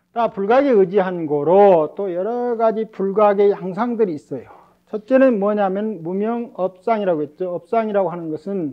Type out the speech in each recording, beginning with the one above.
자, 불각에 의지한 거로 또 여러 가지 불각의 양상들이 있어요. 첫째는 뭐냐면 무명업상이라고 했죠. 업상이라고 하는 것은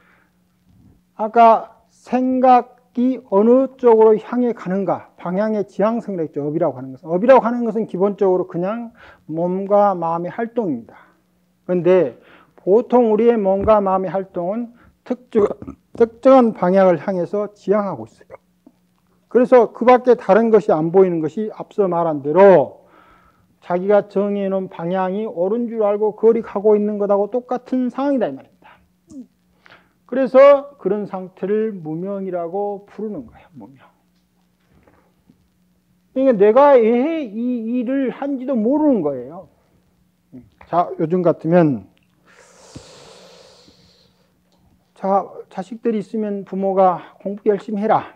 아까 생각이 어느 쪽으로 향해 가는가, 방향의 지향성이라고 했죠. 업이라고 하는 것은. 업이라고 하는 것은 기본적으로 그냥 몸과 마음의 활동입니다. 그런데 보통 우리의 몸과 마음의 활동은 특정한 방향을 향해서 지향하고 있어요. 그래서 그 밖에 다른 것이 안 보이는 것이 앞서 말한 대로 자기가 정해놓은 방향이 옳은 줄 알고 그리 가고 있는 것하고 똑같은 상황이다 이 말입니다. 그래서 그런 상태를 무명이라고 부르는 거예요. 무명. 그러니까 내가 왜 이 일을 한지도 모르는 거예요. 자, 요즘 같으면 자, 자식들이 있으면 부모가 공부 열심히 해라.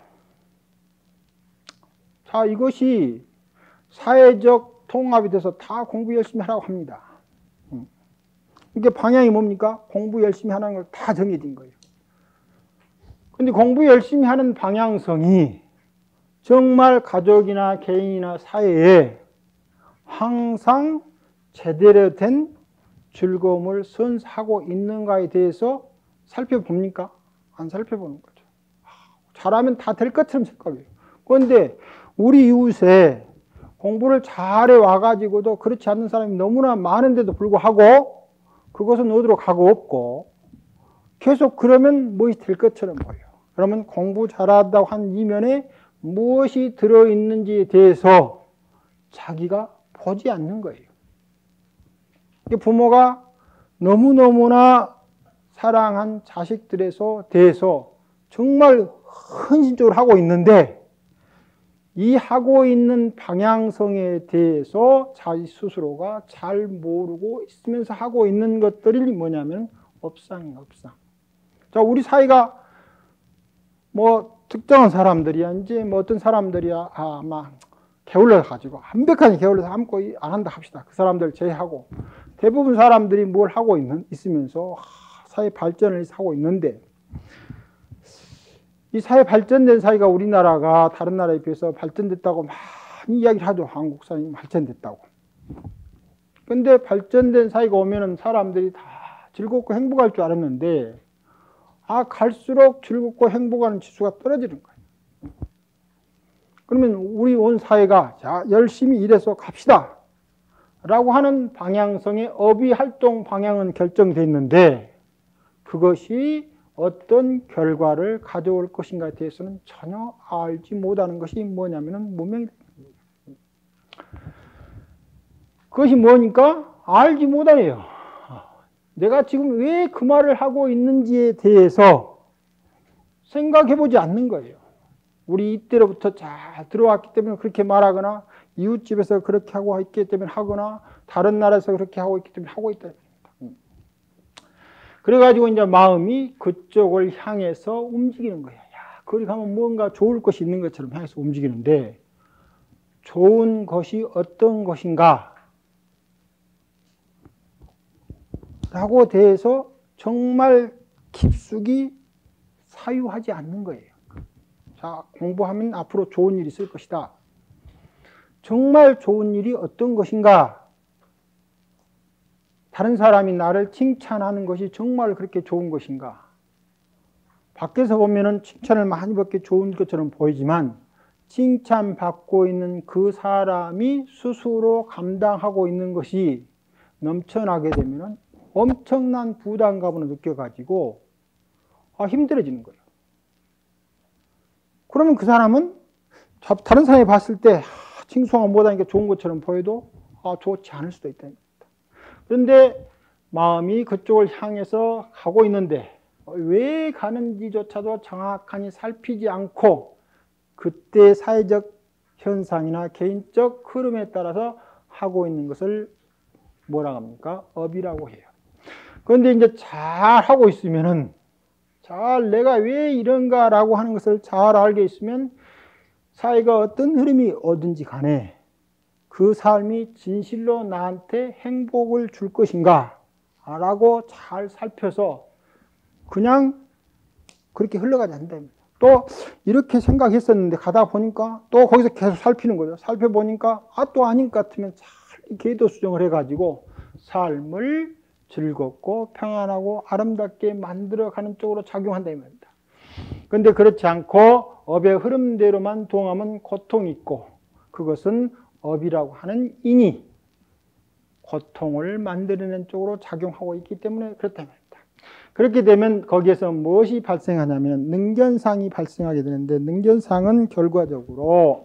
자, 이것이 사회적 통합이 돼서 다 공부 열심히 하라고 합니다. 이게 방향이 뭡니까? 공부 열심히 하는 걸 다 정해진 거예요. 근데 공부 열심히 하는 방향성이 정말 가족이나 개인이나 사회에 항상 제대로 된 즐거움을 선사하고 있는가에 대해서 살펴봅니까? 안 살펴보는 거죠. 잘하면 다 될 것처럼 생각해요. 그런데 우리 이웃에 공부를 잘해 와가지고도 그렇지 않는 사람이 너무나 많은데도 불구하고 그것은 어디로 가고 없고 계속 그러면 무엇이 될 것처럼 보여요. 그러면 공부 잘한다고 한 이면에 무엇이 들어있는지에 대해서 자기가 보지 않는 거예요. 부모가 너무너무나 사랑한 자식들에서 대해서 정말 헌신적으로 하고 있는데 이 하고 있는 방향성에 대해서 자기 스스로가 잘 모르고 있으면서 하고 있는 것들이 뭐냐면 업상이에요. 업상. 자, 우리 사이가 뭐 특정한 사람들이야 이제 뭐 어떤 사람들이야 아마 게을러 가지고 완벽하게 게을러서 아무것도 안 한다 합시다. 그 사람들 제외하고 대부분 사람들이 뭘 하고 있으면서 사회 발전을 하고 있는데 이 사회 발전된 사회가 우리나라가 다른 나라에 비해서 발전됐다고 많이 이야기를 하죠. 한국 사회이 발전됐다고. 근데 발전된 사회가 오면은 사람들이 다 즐겁고 행복할 줄 알았는데 갈수록 즐겁고 행복하는 지수가 떨어지는 거예요. 그러면 우리 온 사회가 자, 열심히 일해서 갑시다 라고 하는 방향성의 업의 활동 방향은 결정되어 있는데 그것이 어떤 결과를 가져올 것인가에 대해서는 전혀 알지 못하는 것이 뭐냐면 무명이다. 그것이 뭐니까 알지 못하네요. 내가 지금 왜 그 말을 하고 있는지에 대해서 생각해보지 않는 거예요. 우리 이때로부터 잘 들어왔기 때문에 그렇게 말하거나 이웃집에서 그렇게 하고 있기 때문에 하거나 다른 나라에서 그렇게 하고 있기 때문에 하고 있다. 그래가지고 이제 마음이 그쪽을 향해서 움직이는 거예요. 야, 거기 가면 뭔가 좋을 것이 있는 것처럼 향해서 움직이는데 좋은 것이 어떤 것인가 라고 대해서 정말 깊숙이 사유하지 않는 거예요. 자, 공부하면 앞으로 좋은 일이 있을 것이다. 정말 좋은 일이 어떤 것인가? 다른 사람이 나를 칭찬하는 것이 정말 그렇게 좋은 것인가? 밖에서 보면은 칭찬을 많이 받기 좋은 것처럼 보이지만 칭찬받고 있는 그 사람이 스스로 감당하고 있는 것이 넘쳐나게 되면은 엄청난 부담감을 느껴가지고 힘들어지는 거예요. 그러면 그 사람은 다른 사람이 봤을 때 칭송을 못하니까 좋은 것처럼 보여도 좋지 않을 수도 있다. 그런데 마음이 그쪽을 향해서 가고 있는데 왜 가는지조차도 정확하게 살피지 않고 그때 사회적 현상이나 개인적 흐름에 따라서 하고 있는 것을 뭐라고 합니까? 업이라고 해요. 그런데 이제 잘 하고 있으면은 잘 내가 왜 이런가라고 하는 것을 잘 알게 있으면 사회가 어떤 흐름이 오든지 간에 그 삶이 진실로 나한테 행복을 줄 것인가 라고 잘 살펴서 그냥 그렇게 흘러가지 않는다. 또 이렇게 생각했었는데 가다 보니까 또 거기서 계속 살피는 거죠. 살펴보니까 또 아닌 것 같으면 잘 궤도 수정을 해가지고 삶을 즐겁고 평안하고 아름답게 만들어가는 쪽으로 작용한다 이 말입니다. 그런데 그렇지 않고 업의 흐름대로만 동하면 고통이 있고, 그것은 업이라고 하는 인이 고통을 만들어낸 쪽으로 작용하고 있기 때문에 그렇다 말입니다. 그렇게 되면 거기에서 무엇이 발생하냐면 능견상이 발생하게 되는데, 능견상은 결과적으로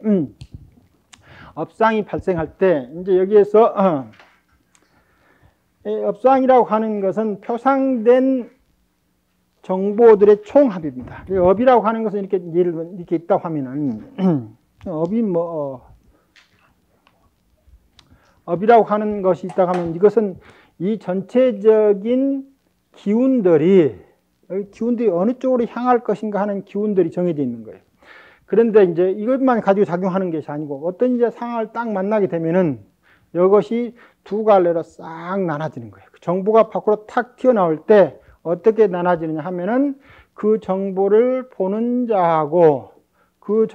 업상이 발생할 때 이제 여기에서 업상이라고 하는 것은 표상된 정보들의 총합입니다. 업이라고 하는 것은 이렇게 예를 들면 이렇게 있다고 하면은 업이 업이라고 하는 것이 있다고 하면 이것은 이 전체적인 기운들이 어느 쪽으로 향할 것인가 하는 기운들이 정해져 있는 거예요. 그런데 이제 이것만 가지고 작용하는 것이 아니고 어떤 이제 상황을 딱 만나게 되면은 이것이 두 갈래로 싹 나눠지는 거예요. 정보가 밖으로 탁 튀어나올 때 어떻게 나눠지느냐 하면은 그 정보를 보는 자하고 그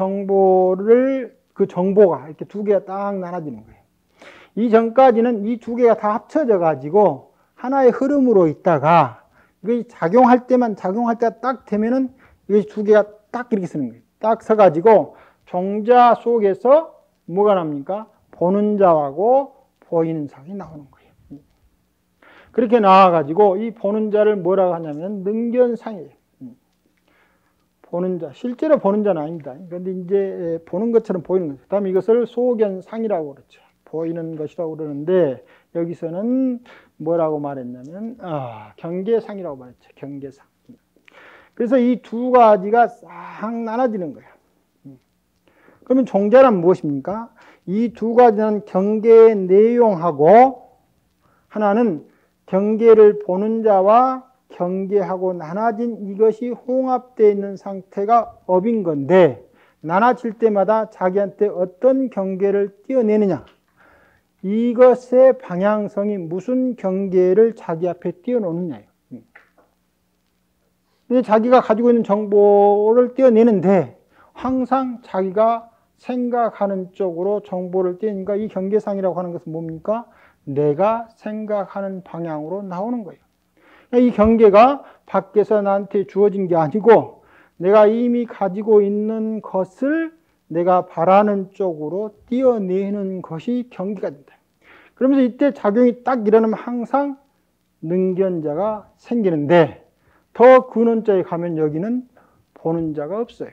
정보가 이렇게 두 개가 딱 나눠지는 거예요. 이전까지는 이 두 개가 다 합쳐져 가지고 하나의 흐름으로 있다가 이게 작용할 때가 딱 되면은 이 두 개가 딱 이렇게 쓰는 거예요. 딱 서가지고 종자 속에서 뭐가 납니까? 보는 자하고 보이는 상이 나오는 거예요. 그렇게 나와가지고 이 보는 자를 뭐라고 하냐면 능견상이에요. 보는 자, 실제로 보는 자는 아닙니다. 그런데 이제 보는 것처럼 보이는 거죠. 그 다음에 이것을 소견상이라고 그러죠. 보이는 것이라고 그러는데 여기서는 뭐라고 말했냐면 경계상이라고 말했죠. 경계상. 그래서 이 두 가지가 싹 나눠지는 거예요. 그러면 종자란 무엇입니까? 이 두 가지는 경계의 내용하고 하나는 경계를 보는 자와 경계하고 나눠진 이것이 홍합되어 있는 상태가 업인 건데, 나눠질 때마다 자기한테 어떤 경계를 띄어내느냐, 이것의 방향성이 무슨 경계를 자기 앞에 띄어놓느냐예요. 자기가 가지고 있는 정보를 띄어내는데 항상 자기가 생각하는 쪽으로 정보를 띄니까 이 경계상이라고 하는 것은 뭡니까? 내가 생각하는 방향으로 나오는 거예요. 이 경계가 밖에서 나한테 주어진 게 아니고 내가 이미 가지고 있는 것을 내가 바라는 쪽으로 띄어내는 것이 경계가 된다. 그러면서 이때 작용이 딱 일어나면 항상 능견자가 생기는데, 더 근원자에 가면 여기는 보는 자가 없어요.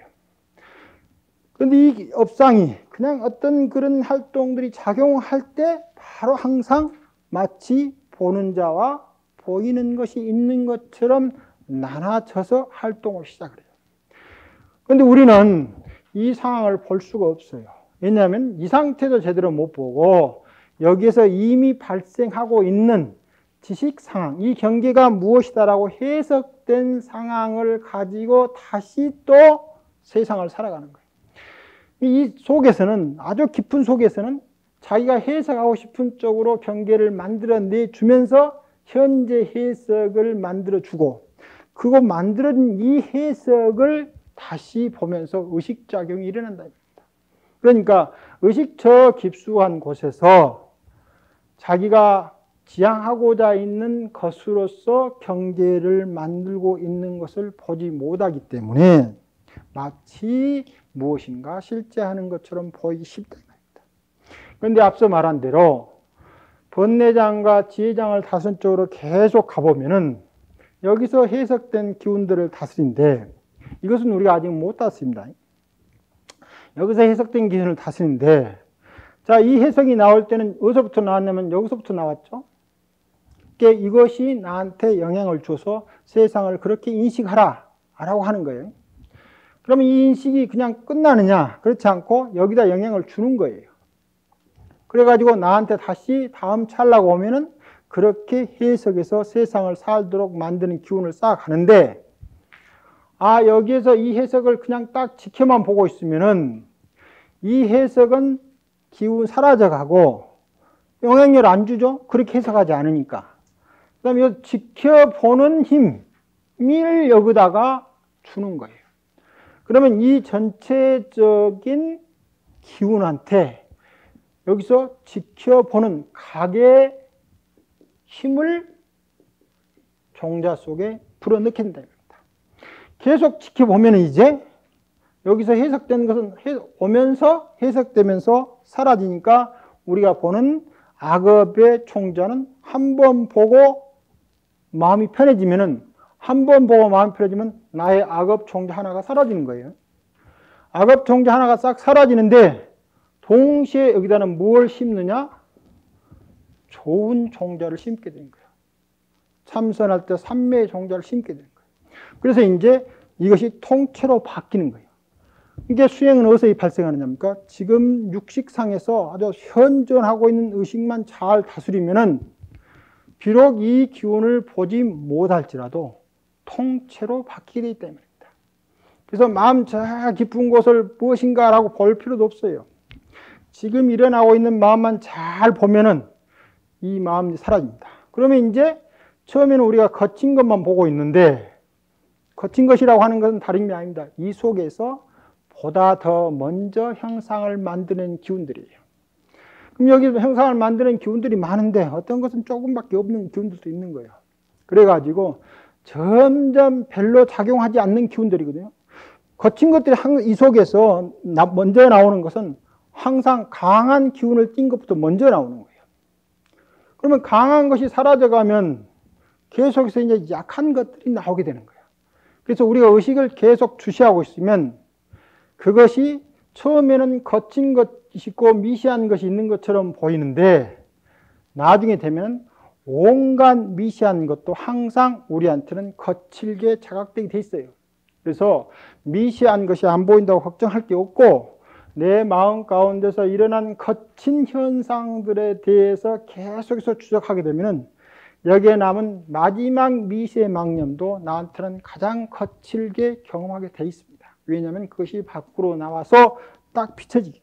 그런데 이 업상이 그냥 어떤 그런 활동들이 작용할 때 바로 항상 마치 보는 자와 보이는 것이 있는 것처럼 나눠져서 활동을 시작을 해요. 그런데 우리는 이 상황을 볼 수가 없어요. 왜냐하면 이 상태도 제대로 못 보고 여기에서 이미 발생하고 있는 지식 상황, 이 경계가 무엇이다라고 해석된 상황을 가지고 다시 또 세상을 살아가는 거예요. 이 속에서는, 아주 깊은 속에서는 자기가 해석하고 싶은 쪽으로 경계를 만들어내 주면서 현재 해석을 만들어주고, 그거 만들어진 이 해석을 다시 보면서 의식작용이 일어난다. 그러니까 의식 저 깊숙한 곳에서 자기가 지향하고자 있는 것으로서 경계를 만들고 있는 것을 보지 못하기 때문에 마치 무엇인가 실제 하는 것처럼 보이기 쉽다. 그런데 앞서 말한 대로 번뇌장과 지혜장을 다스린 쪽으로 계속 가보면은 여기서 해석된 기운들을 다스린데, 이것은 우리가 아직 못 다스립니다. 여기서 해석된 기운을 다스리는데, 자, 이 해석이 나올 때는 어디서부터 나왔냐면 여기서부터 나왔죠. 그러니까 이것이 나한테 영향을 줘서 세상을 그렇게 인식하라 라고 하는 거예요. 그러면 이 인식이 그냥 끝나느냐? 그렇지 않고 여기다 영향을 주는 거예요. 그래가지고 나한테 다시 다음 찰나가 오면은 그렇게 해석해서 세상을 살도록 만드는 기운을 쌓아가는데, 여기에서 이 해석을 그냥 딱 지켜만 보고 있으면은 이 해석은 기운 사라져가고 영향력을 안 주죠? 그렇게 해석하지 않으니까. 그 다음에 지켜보는 힘을 여기다가 주는 거예요. 그러면 이 전체적인 기운한테 여기서 지켜보는 각의 힘을 종자 속에 불어넣게 된다는 겁니다. 계속 지켜보면 이제 여기서 해석된 것은 오면서 해석되면서 사라지니까 우리가 보는 악업의 총자는 한 번 보고 마음이 편해지면은 나의 악업 총자 하나가 사라지는 거예요. 악업 총자 하나가 싹 사라지는데 동시에 여기다는 뭘 심느냐? 좋은 종자를 심게 되는 거예요. 참선할 때 삼매의 종자를 심게 되는 거예요. 그래서 이제 이것이 통째로 바뀌는 거예요. 이게 수행은 어디서 발생하느냐입니까? 지금 육식상에서 아주 현존하고 있는 의식만 잘 다스리면은 비록 이 기운을 보지 못할지라도 통째로 바뀌게 되기 때문입니다. 그래서 마음 저 깊은 곳을 무엇인가라고 볼 필요도 없어요. 지금 일어나고 있는 마음만 잘 보면은 이 마음이 사라집니다. 그러면 이제 처음에는 우리가 거친 것만 보고 있는데 거친 것이라고 하는 것은 다름이 아닙니다. 이 속에서 보다 더 먼저 형상을 만드는 기운들이에요. 그럼 여기서 형상을 만드는 기운들이 많은데 어떤 것은 조금밖에 없는 기운들도 있는 거예요. 그래가지고 점점 별로 작용하지 않는 기운들이거든요. 거친 것들이 이 속에서 먼저 나오는 것은 항상 강한 기운을 띈 것부터 먼저 나오는 거예요. 그러면 강한 것이 사라져가면 계속해서 이제 약한 것들이 나오게 되는 거예요. 그래서 우리가 의식을 계속 주시하고 있으면 그것이 처음에는 거친 것이 있고 미시한 것이 있는 것처럼 보이는데 나중에 되면 온갖 미시한 것도 항상 우리한테는 거칠게 자각되게 돼 있어요. 그래서 미시한 것이 안 보인다고 걱정할 게 없고 내 마음 가운데서 일어난 거친 현상들에 대해서 계속해서 추적하게 되면 여기에 남은 마지막 미시의 망념도 나한테는 가장 거칠게 경험하게 돼 있습니다. 왜냐하면 그것이 밖으로 나와서 딱 비춰지기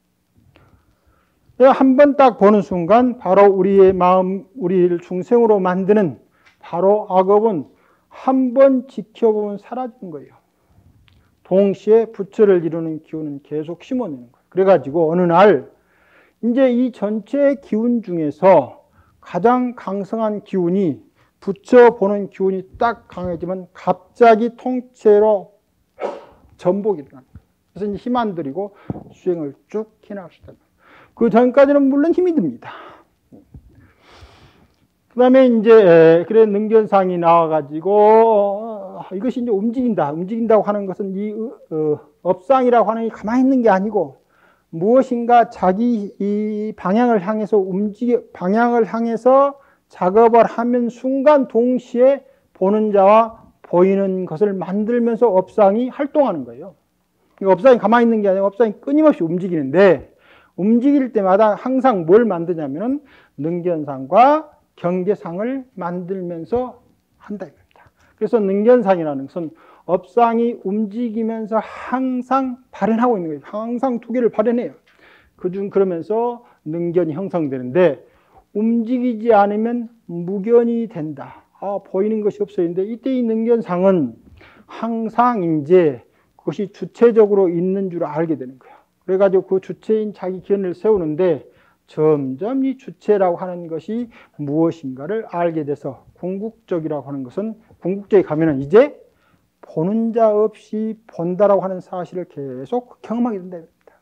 때문에 한 번 딱 보는 순간 바로 우리의 마음, 우리를 중생으로 만드는 바로 악업은 한 번 지켜보면 사라지는 거예요. 동시에 부처를 이루는 기운은 계속 심어내는 거예요. 그래가지고 어느 날 이제 이 전체 기운 중에서 가장 강성한 기운이 부처 보는 기운이 딱 강해지면 갑자기 통째로 전복이 일어납니다. 그래서 이제 힘 안 들이고 수행을 쭉 해나갈 수 있다. 그 전까지는 물론 힘이 듭니다. 그 다음에 이제, 그래, 능견상이 나와가지고, 이것이 이제 움직인다고 하는 것은 이, 업상이라고 하는 게 가만히 있는 게 아니고, 무엇인가 자기 이 방향을 향해서 방향을 향해서 작업을 하면 순간 동시에 보는 자와 보이는 것을 만들면서 업상이 활동하는 거예요. 업상이 가만히 있는 게 아니라 업상이 끊임없이 움직이는데, 움직일 때마다 항상 뭘 만드냐면은 능견상과 경계상을 만들면서 한다 이겁니다. 그래서 능견상이라는 것은 업상이 움직이면서 항상 발현하고 있는 거예요. 항상 두 개를 발현해요. 그러면서 능견이 형성되는데 움직이지 않으면 무견이 된다. 보이는 것이 없어요. 근데 이때 이 능견상은 항상 이제 그것이 주체적으로 있는 줄 알게 되는 거예요. 그래가지고 그 주체인 자기 견을 세우는데 점점 이 주체라고 하는 것이 무엇인가를 알게 돼서 궁극적이라고 하는 것은 궁극적에 가면은 이제 보는 자 없이 본다라고 하는 사실을 계속 경험하게 된다.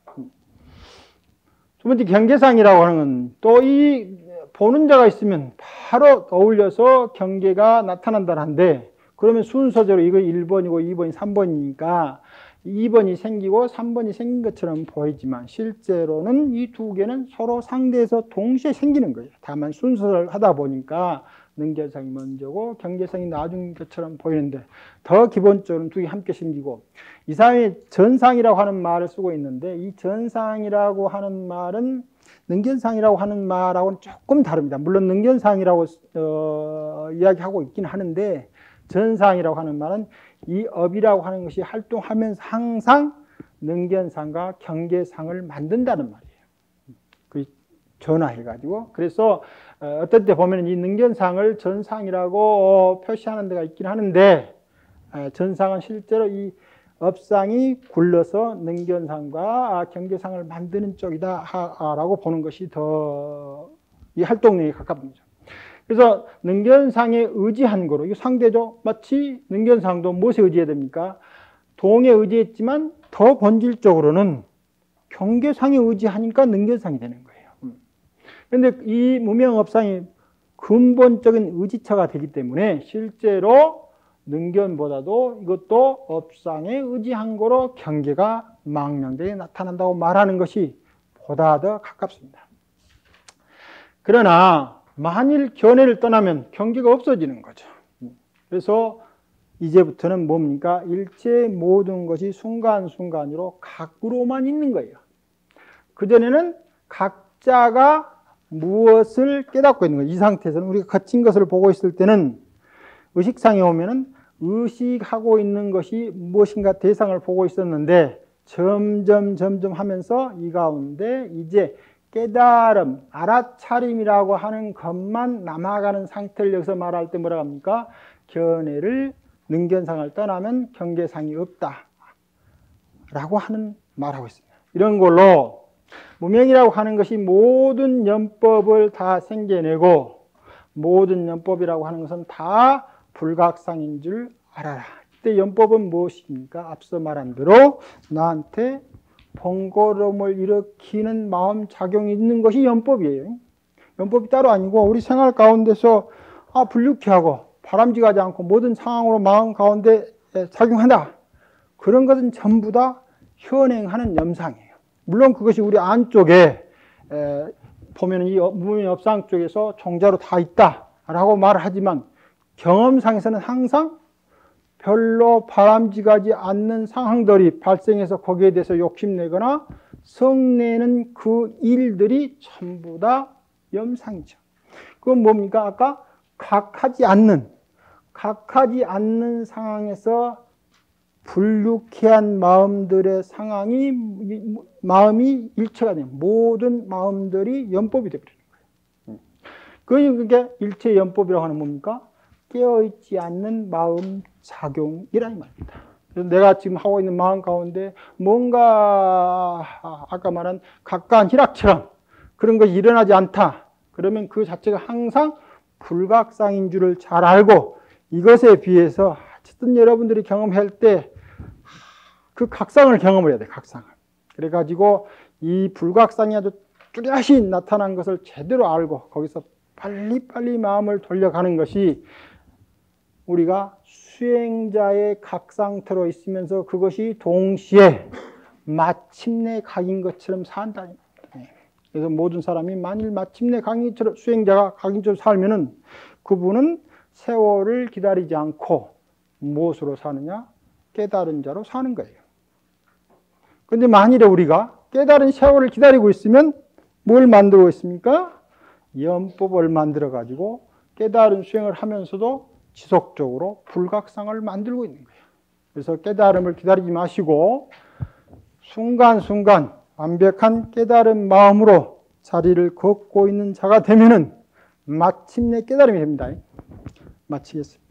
두 번째 경계상이라고 하는 건 또 이 보는 자가 있으면 바로 어울려서 경계가 나타난다는데 그러면 순서대로 이거 1번이고 2번이 3번이니까 2번이 생기고 3번이 생긴 것처럼 보이지만 실제로는 이 두 개는 서로 상대해서 동시에 생기는 거예요. 다만 순서를 하다 보니까 능견상이 먼저고 경계상이 나중인 것처럼 보이는데 더 기본적으로는 두 개 함께 생기고 이 사람이 전상이라고 하는 말을 쓰고 있는데 이 전상이라고 하는 말은 능견상이라고 하는 말하고는 조금 다릅니다. 물론 능견상이라고 이야기하고 있긴 하는데 전상이라고 하는 말은 이 업이라고 하는 것이 활동하면서 항상 능견상과 경계상을 만든다는 말이에요. 그 전화해가지고 그래서 어떤 때 보면 이 능견상을 전상이라고 표시하는 데가 있긴 하는데 전상은 실제로 이 업상이 굴러서 능견상과 경계상을 만드는 쪽이다라고 보는 것이 더 이 활동력에 가깝습니다. 그래서 능견상에 의지한 거로, 이거 상대죠. 마치 능견상도 무엇에 의지해야 됩니까? 동에 의지했지만 더 본질적으로는 경계상에 의지하니까 능견상이 되는 거예요. 그런데 이 무명업상이 근본적인 의지처가 되기 때문에 실제로 능견보다도 이것도 업상에 의지한 거로 경계가 망명되게 나타난다고 말하는 것이 보다 더 가깝습니다. 그러나 만일 견해를 떠나면 경계가 없어지는 거죠. 그래서 이제부터는 뭡니까? 일체 모든 것이 순간순간으로 각으로만 있는 거예요. 그전에는 각자가 무엇을 깨닫고 있는 거예요. 이 상태에서는 우리가 거친 것을 보고 있을 때는 의식상에 오면은 의식하고 있는 것이 무엇인가 대상을 보고 있었는데 점점 하면서 이 가운데 이제 깨달음, 알아차림이라고 하는 것만 남아가는 상태를 여기서 말할 때 뭐라고 합니까? 견해를, 능견상을 떠나면 경계상이 없다 라고 하는 말하고 있습니다. 이런 걸로 무명이라고 하는 것이 모든 연법을 다 생겨내고 모든 연법이라고 하는 것은 다 불각상인 줄 알아라. 이때 연법은 무엇입니까? 앞서 말한 대로 나한테 번거로움을 일으키는 마음 작용이 있는 것이 연법이에요. 연법이 따로 아니고 우리 생활 가운데서 불유쾌하고 바람직하지 않고 모든 상황으로 마음 가운데 작용한다. 그런 것은 전부 다 현행하는 염상이에요. 물론 그것이 우리 안쪽에 보면 이 무명업상 쪽에서 종자로 다 있다라고 말을 하지만 경험상에서는 항상 별로 바람직하지 않는 상황들이 발생해서 거기에 대해서 욕심내거나 성내는 그 일들이 전부 다 염상이죠. 그건 뭡니까? 아까 각하지 않는 상황에서 불유쾌한 마음들의 상황이 마음이 일체가 되는 모든 마음들이 연법이 되어버리는 거예요. 그게 일체 연법이라고 하는 뭡니까? 깨어있지 않는 마음 작용이라는 말입니다. 그래서 내가 지금 하고 있는 마음 가운데 뭔가 아까 말한 각가한 희락처럼 그런 것이 일어나지 않다. 그러면 그 자체가 항상 불각상인 줄을 잘 알고 이것에 비해서 어쨌든 여러분들이 경험할 때 그 각상을 경험을 해야 돼. 각상을. 그래가지고 이 불각상이 아주 뚜렷이 나타난 것을 제대로 알고 거기서 빨리빨리 마음을 돌려가는 것이 우리가 수행자의 각 상태로 있으면서 그것이 동시에 마침내 각인 것처럼 산다는 거예요. 그래서 모든 사람이 만일 마침내 각인처럼 수행자가 각인처럼 살면은 그분은 세월을 기다리지 않고 무엇으로 사느냐? 깨달은 자로 사는 거예요. 그런데 만일에 우리가 깨달은 세월을 기다리고 있으면 뭘 만들고 있습니까? 연법을 만들어 가지고 깨달은 수행을 하면서도 지속적으로 불각상을 만들고 있는 거예요. 그래서 깨달음을 기다리지 마시고 순간순간 완벽한 깨달은 마음으로 자리를 걷고 있는 자가 되면은 마침내 깨달음이 됩니다. 마치겠습니다.